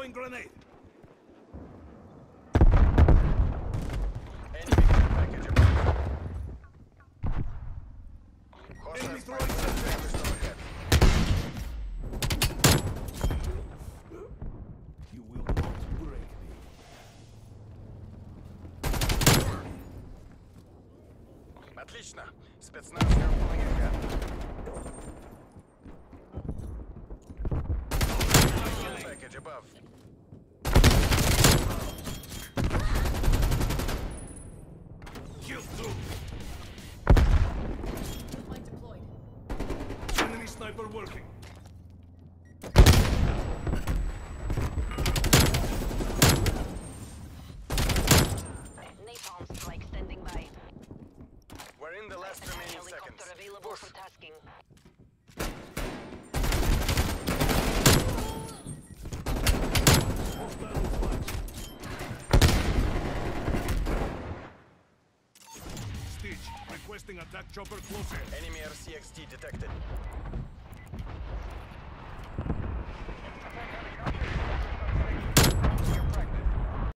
Throwing grenade. Enemy package above. Enemy Hostile throwing spy grenade. still ahead. You will not break me. Отлично. Спецназ, you're pulling ahead. Package above. Kill two. Point deployed. Enemy sniper working. Napalm strike standing by. We're in the last remaining Helicopter seconds. available Push. for tasking. Hostile flash. Stitch, requesting attack chopper closer. Enemy RCXD detected.